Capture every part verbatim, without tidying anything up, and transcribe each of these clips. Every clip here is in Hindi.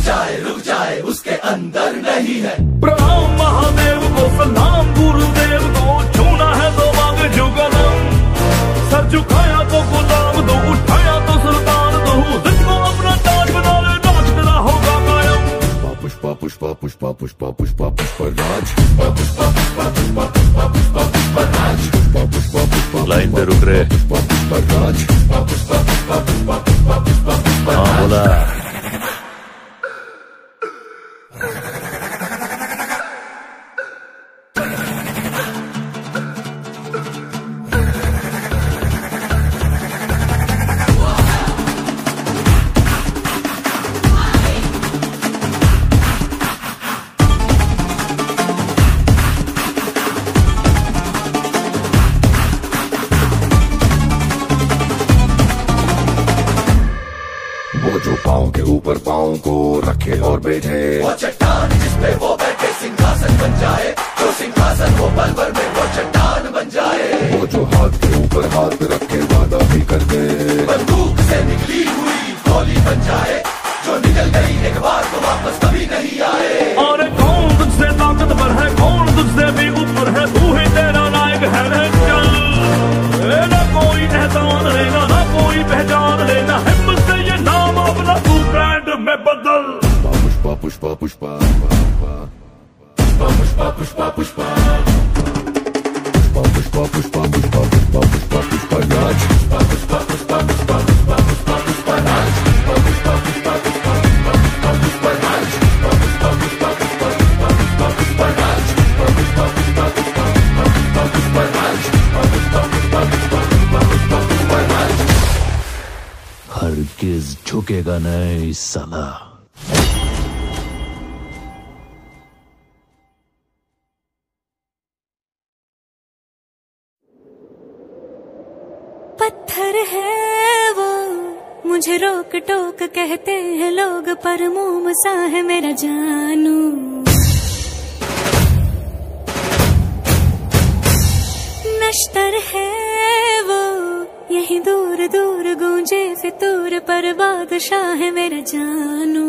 जाए रुक जाए उसके अंदर नहीं है। प्रणाम महादेव को, सलाम गुरुदेव को, छूना है तो मांग जुगलम, सर झुकाया तो गुलाम दो, उठाया तो सुल्तान दो, जिसको अपना ताज बना ले नाच तेरा होगा कायम। पुष्पा पुष्पा पुष्पा पुष्पा पुष्पा पुष्पा राज, पुष्पा पुष्पा पुष्पा पुष्पा पुष्पा पुष्पा पुष्पा राज, पुष्पा पुष्पा पुष्पा लाइन पे रुक रहे। पुष्पा पुष्पा राज, पुष्पा पुष्पा पुष्पा पुष्पा पुष्पा पुष्पा पुष्पा हाँ बोला। वो जो पाँव के ऊपर पाँव को रखे और बैठे, वो चट्टान जिसपे वो बैठे सिंहासन बन जाए, जो सिंहासन वो पल भर में वो चट्टान बन जाए। वो जो हाथ के ऊपर हाथ रखे वादा भी कर दे, बंदूक से निकली हुई गोली बन जाए, जो निकल गई एक बार तो वापस कभी नहीं आए। और कौन तुझसे ताकतवर है, कौन तुझसे भी ऊपर है, तू ही तेरा नायक है रे चल। ना कोई एहसान लेना, ना कोई पहचान लेना, हिम्मत से ये नाम अपना तू ब्रांड में बदल। पुष्पा पुष्पा पुष्पा पुष्पा पुष्पा पुष्पा पुष्पा पुष्पा पुष्पा पुष्पा पुष्पा पुष्पा पुष्पा पुष्पा राज, पुष्पा पुष्पा पुष्पा पुष्पा पुष्पा पुष्पा पुष्पा राज, पुष्पा पुष्पा पुष्पा पुष्पा पुष्पा पुष्पा पुष्पा राज, पुष्पा पुष्पा पुष्पा पुष्पा पुष्पा पुष्पा पुष्पा राज, पुष्पा पुष्पा पुष्पा पुष्पा पुष्पा पुष्पा पुष्पा राज, पुष्पा पुष्पा पुष्पा पुष्पा पुष्पा पुष्पा पुष्पा राज। हरगिज झुकेगा नहीं साला। पत्थर है वो, मुझे रोक टोक कहते हैं लोग, पर मोम सा है मेरा जानू। नश्तर है वो, यही दूर दूर गूंजे फितूर, पर बादशाह है मेरा जानू।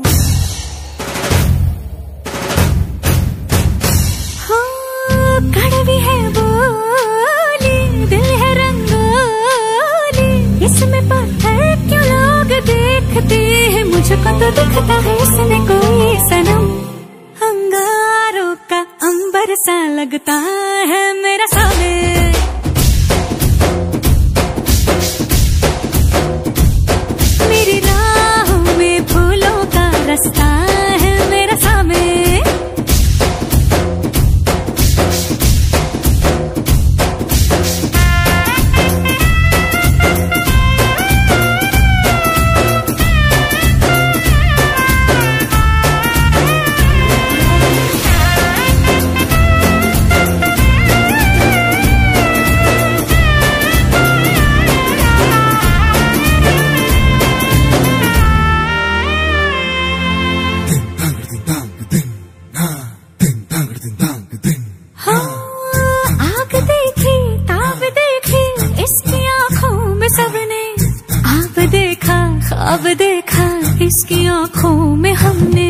हो कड़वी है बोली, दिल है रंगोली, इसमें पत्थर क्यों लोग देखते हैं, मुझको तो दिखता है इसमें कोई सनम। अंगारों का अंबर सा लगता है मेरा सामने, मेरी राहों में फूलों का रास्ता है मेरा सामने। अब देखा इसकी आंखों में हमने,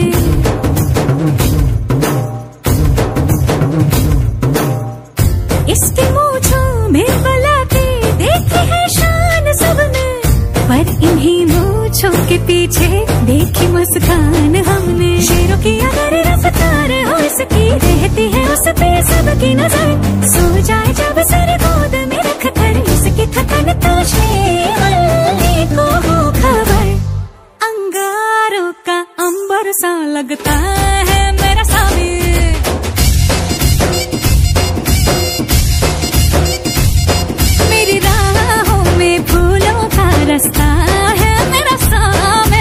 इसकी मूंछों में बलाते देखी है शान सबने, पर इन्हीं मूंछों के पीछे देखी मुस्कान हमने। शेरों की अगर रफ्तार हो इसकी, रहती है उस पे सबकी नजर, सो जाए जब सर गोद में रख कर, इसकी थकन तो शेर को हो खबर। अंगारों का अंबर सा लगता है मेरा सामी, मेरी राहों में फूलों का रास्ता है मेरा सामी।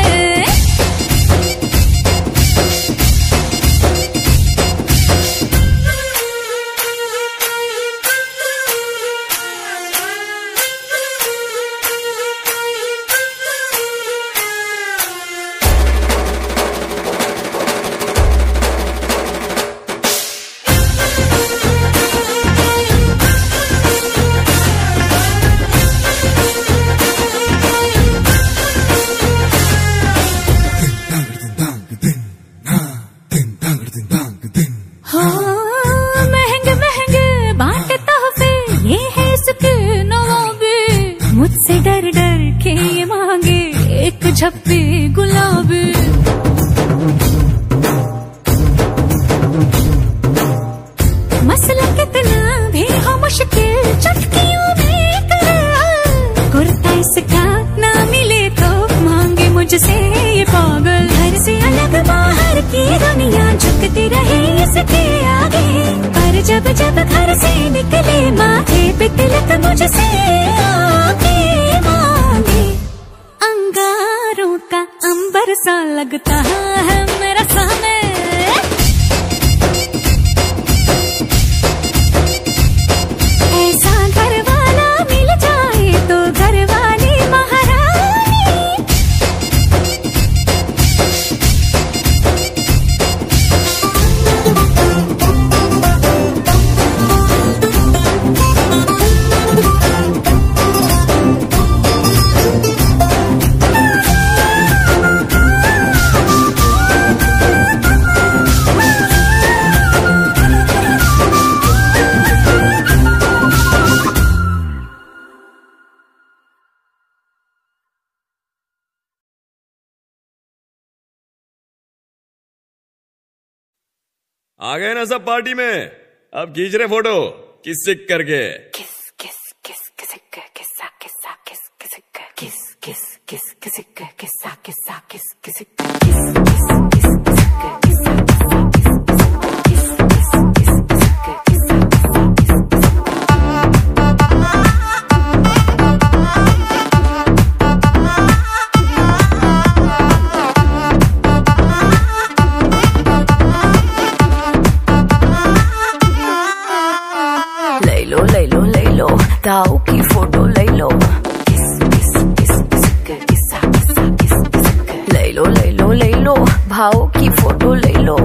मुझसे आके मांगे। अंगारों का अंबर सा लगता है मेरा सामने, ऐसा घर वाला मिल जाए तो घर वाली महारानी। आ गए ना सब पार्टी में, अब खींच रहे फोटो किस सिक करके। किस किस किस किस किस्सा किस्सा किस किस किस किस किस किस किस्सा किस्सा किस किस किस दाऊ की फोटो ले लो, ले लो ले लो ले लो, भाव की फोटो ले लो,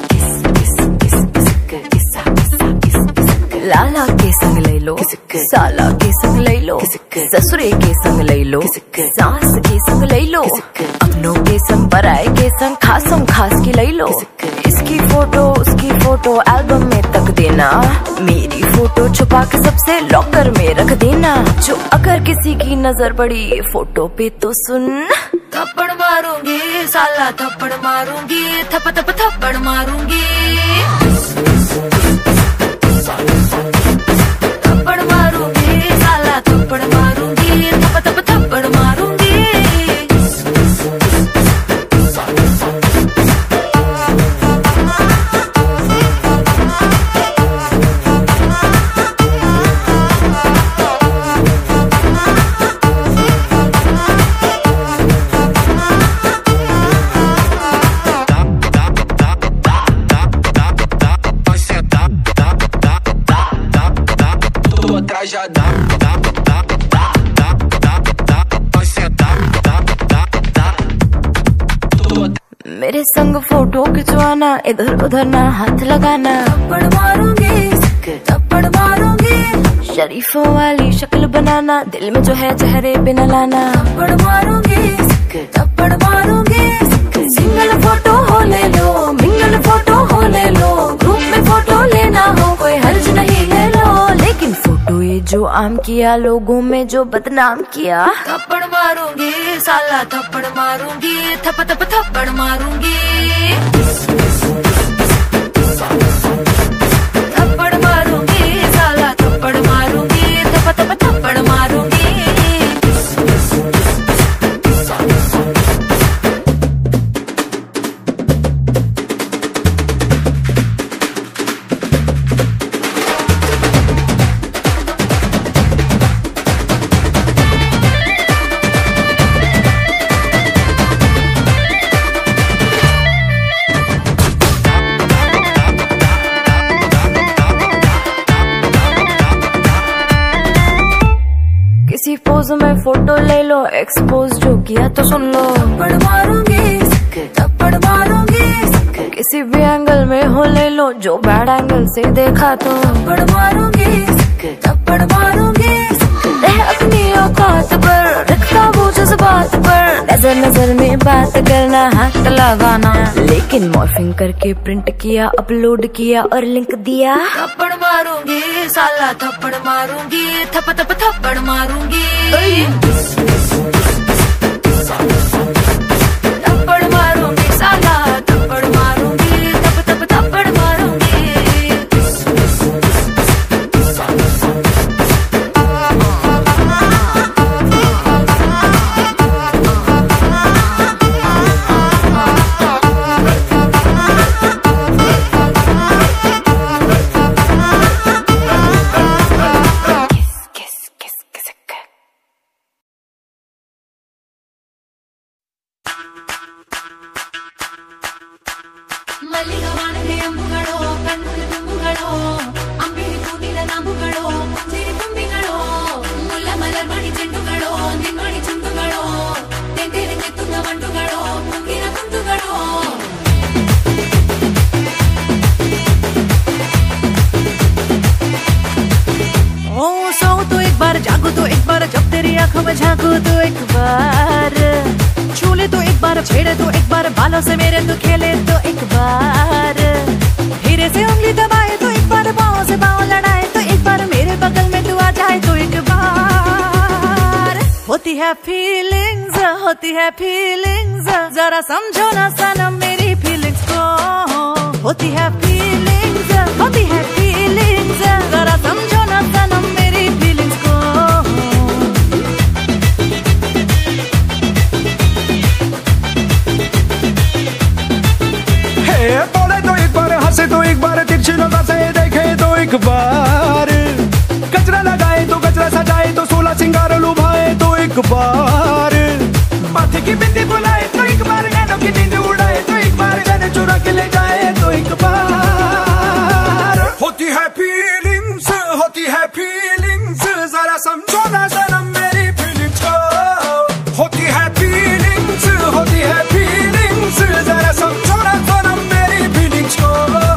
लाला के संग ले लो, साला के संग ले लो, ससुरे के संग ले लो, सास के संग ले लो, अपनों के संग पराए के संग खासम खास की ले लो। इसकी फोटो उसकी फोटो एल्बम में तक देना, मेरी फोटो छुपा के सबसे लॉकर में रख देना। जो अगर किसी की नजर पड़ी फोटो पे तो सुन, थप्पड़ मारूंगी साला थप्पड़ मारूंगी, थप थप थप्पड़ मारूंगी, थप्पड़ मारूंगी साला थप्पड़ मारूंगी, थप थप थप्पड़ मारूंगी। Já dá, dá, dá, dá, dá, dá, dá, vai sentar, dá, dá, dá। मेरे संग फोटो खिंचवाना, इधर उधर ना हाथ लगाना, थप्पड़ मारूंगी थप्पड़ मारूंगी, शरीफों वाली शक्ल बनाना, दिल में जो है चेहरे पे न लाना, थप्पड़ मारूंगी थप्पड़ मारूंगी। सिंगल फोटो हो ले लो, मिंगल फोटो हो ले लो, ग्रुप में फोटो लेना हो कोई हर्ज नहीं ले लो, लेकिन फोटो ये जो आम किया लोगों में जो बदनाम किया, थप्पड़ मारूंगी साला थप्पड़ मारूंगी, थप थप थप्पड़ मारूंगी, थप्पड़ मारूंगी साला थप्पड़ मारूंगी, थप थप थप्पड़ मारूंगी। किसी पोज में फोटो ले लो, एक्सपोज जो किया तो सुन लो, थप्पड़ मारूंगी थप्पड़ मारूंगी। किसी भी एंगल में हो ले लो, जो बैड एंगल से देखा तो थप्पड़ मारूंगी थप्पड़ मारूंगी। रह अपनी औकात पर, रखता वो जज्बात पर, नजर नजर में बात करना हाथ लगाना, लेकिन मॉर्फिंग करके प्रिंट किया अपलोड किया और लिंक दिया, थप्पड़ मारूंगी साला थप्पड़ मारूंगी, थप थप थप्पड़ मारूंगी, थप्पड़ मारूंगी साला थप्पड़ मारूंगी, थप थप थप्पड़ मारूंगी। ಅಂಬುಗಳೋ ಕಣ್ಣುಗಳು ತುಂಬುಗಳೋ ಅಂಬಿಳಿ ಕೂದಿನ ನಾಂಬುಗಳೋ ಮುಂಜಿರಿ ತುಂಬಿಗಳೋ ಮುಲ್ಲ ಮಲರ್ ಮಣಿ ಚೆಂಡುಗಳೋ ನಿಮ್ಮಣಿ ಚುಂಡುಗಳೋ ತೆಂಟೆರೆ ತೆತ್ತುಂಗ ಮಂಡುಗಳೋ ಮುಂಗಿನ ತುಂಡುಗಳೋ ओ सो तो एक बार जागो तो एक बार जब तेरी आंखों में झांको तो एक बार छूले तो एक बार छेड़े तो एक बार बालों से मेरे तो खेले तो एक बार धीरे से उंगली दबाए तो एक बार पाँव से पाँव लड़ाए तो एक बार मेरे बगल में तू आ जाए तो एक बार होती है फीलिंग्स होती है फीलिंग्स जरा समझो ना सनम मेरी फीलिंग्स को होती है फीलिंग्स होती है फीलिंग्स जरा समझो ना सनम मेरी फीलिंग्स को हे बोले तो एक बार हंसे तो एक बार तिरछी नजर से देखे तो एक बार गजरा लगाए तो गजरा सजाए तो सोलह सिंगार लुभाए तो एक बार माथे की बिंदी बुलाए तो एक बार नैनों की नींद उड़ाए तो एक बार जाने चुरा के ले जाए तो एक बार होती है फीलिंग्स होती है फीलिंग्स जरा समझो ना सनम मेरी फीलिंग्स को होती है फीलिंग्स होती है फीलिंग्स जरा समझो ना सनम मेरी फीलिंग्स को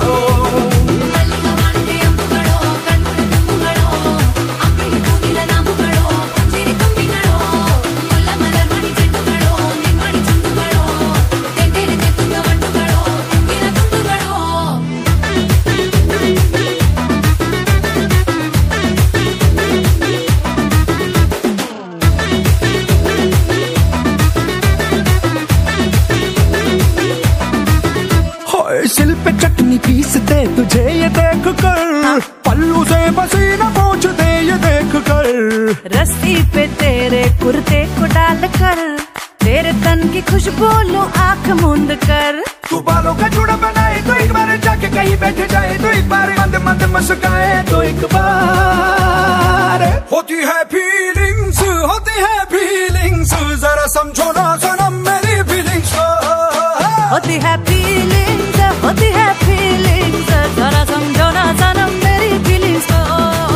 सिल पे चटनी पीसते तुझे ये देख कर पल्लू से पसीना पोंछते ये देख कर रस्सी पे तेरे कुर्ते को डाल कर तेरे तन की खुशबू लो आँख मूंद कर तू बालों का जुड़ा बनाए तो एक बार जाके कहीं बैठ जाए तो एक बार मंद मंद मुस्काए तो एक बार होती है फीलिंग्स होती है फीलिंग्स जरा समझो ना सनम मेरी फीलिंग्स को होती है फीलिंग्स होती है फीलिंग्स जरा समझो ना सनम मेरी फीलिंग्स को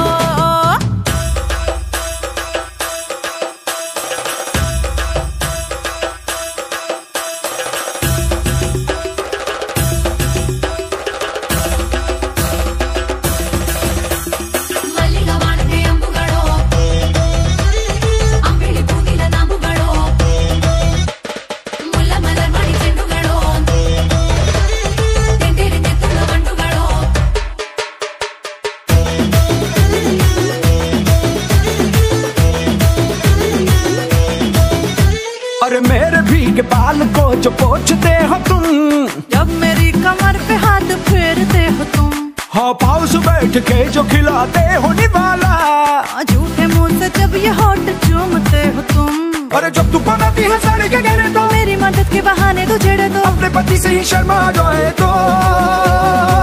अरे मेरे भीगे बाल को जो पोंछते हो तुम जब मेरी कमर पे हाथ फेरते हो तुम हाँ पाँव से बैठ के जो खिलाते हो निवाला झूठे मुंह से जब ये होठ चूमते हो तुम अरे जब तू बनाती है साड़ी के घेरे तो मेरी मदद के बहाने तो छेड़े तो अपने पति से ही शर्मा जाए तो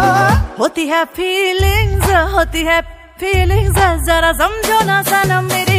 होती है फीलिंग्स होती है फीलिंग्स जरा समझो ना सनम मेरी